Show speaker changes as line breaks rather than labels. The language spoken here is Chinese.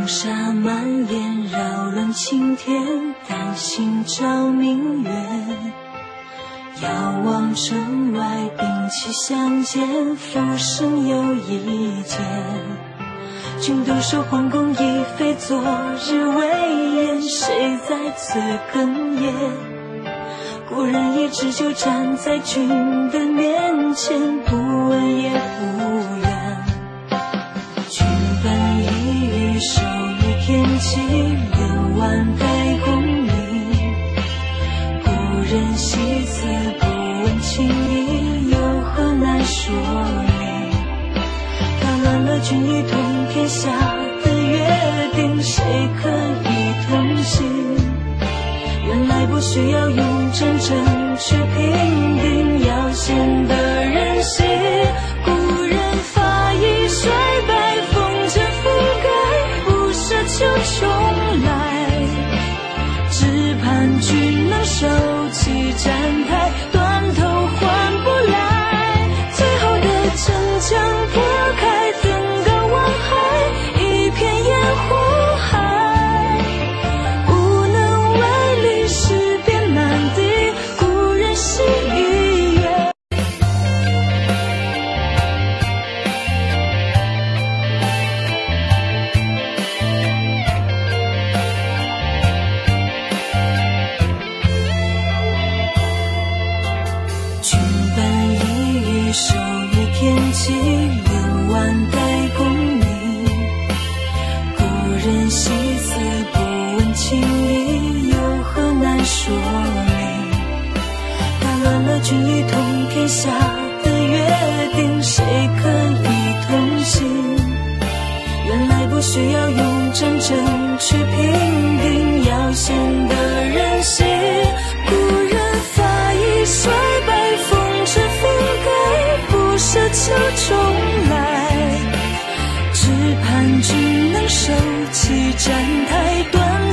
沙蔓延，扰乱青天，担心照明月。遥望城外，兵器相见，浮生又一剑。君独守皇宫已非昨日未烟，谁在此哽咽？故人一直就站在君的面前，不问也不怨。君本一羽，手于天际，愿万代功名。故人西辞，不问情意，有何难说明？打乱了君一统天下的约定，谁可以同行？原来不需要用真正去评定，要显得人心。故人发一衰白，风尘覆盖，不奢求重来。只盼君能收起站台，断头换不来。最后的城墙破开，登高望海，一片烟火海。无能为力，诗篇满地，故人心已远。君本一羽，手于天际，愿万代功名。故人西辞，不问情意，有何难说明？打乱了君一统天下的约定，谁可以同行？原来不需要用真正去评定，要显得人心。故人发一衰白，风尘覆盖，不奢求重来。只盼君能收起站台，断